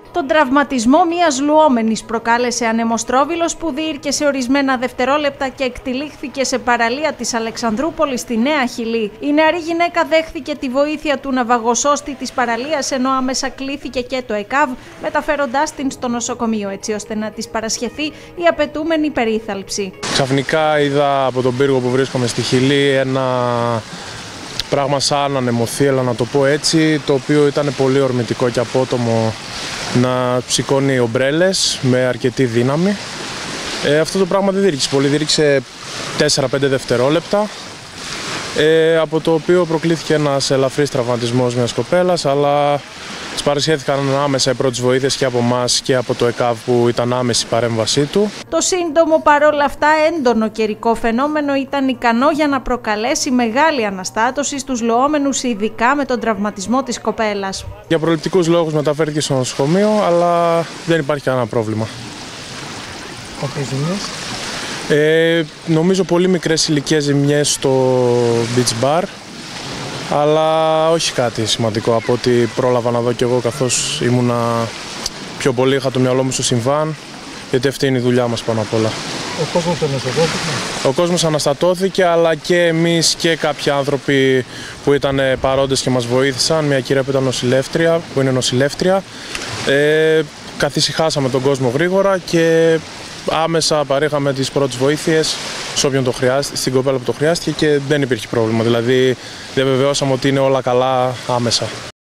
Τον τραυματισμό μιας λουόμενης προκάλεσε ανεμοστρόβιλος που διήρκε σε ορισμένα δευτερόλεπτα και εκτυλίχθηκε σε παραλία της Αλεξανδρούπολης στη Νέα Χιλή. Η νεαρή γυναίκα δέχθηκε τη βοήθεια του ναυαγοσώστη της παραλίας, ενώ άμεσα κλήθηκε και το ΕΚΑΒ, μεταφέροντάς την στο νοσοκομείο έτσι ώστε να της παρασχεθεί η απαιτούμενη περίθαλψη. Ξαφνικά είδα από τον πύργο που βρίσκομαι στη Χιλή ένα πράγμα σαν ανεμοθύελλα, να το πω έτσι, το οποίο ήταν πολύ ορμητικό και απότομο να σηκώνει ομπρέλες με αρκετή δύναμη. Αυτό το πράγμα δεν διήρκησε πολύ, διήρκησε 4-5 δευτερόλεπτα, από το οποίο προκλήθηκε ένας ελαφρύς τραυματισμός μιας κοπέλας, αλλά της παρασχέθηκαν άμεσα οι πρώτες βοήθειες και από εμάς και από το ΕΚΑΒ που ήταν άμεση η παρέμβασή του. Το σύντομο παρόλα αυτά έντονο καιρικό φαινόμενο ήταν ικανό για να προκαλέσει μεγάλη αναστάτωση στους λουόμενους, ειδικά με τον τραυματισμό της κοπέλας. Για προληπτικούς λόγους μεταφέρθηκε στο νοσοκομείο, αλλά δεν υπάρχει κανένα πρόβλημα. Νομίζω πολύ μικρές ηλικίες ζημιές στο beach bar, αλλά όχι κάτι σημαντικό από ό,τι πρόλαβα να δω κι εγώ, καθώς ήμουνα πιο πολύ, είχα το μυαλό μου στο συμβάν, γιατί αυτή είναι η δουλειά μας πάνω απ' όλα. Ο κόσμος αναστατώθηκε? Ο κόσμος αναστατώθηκε, αλλά και εμείς και κάποιοι άνθρωποι που ήταν παρόντες και μας βοήθησαν, μια κυρία που ήταν νοσηλεύτρια, που είναι νοσηλεύτρια, καθησυχάσαμε τον κόσμο γρήγορα και άμεσα παρέχαμε τις πρώτες βοήθειες σε όποιον το χρειάστηκε, στην κοπέλα που το χρειάστηκε, και δεν υπήρχε πρόβλημα. Δηλαδή, διαβεβαιώσαμε ότι είναι όλα καλά άμεσα.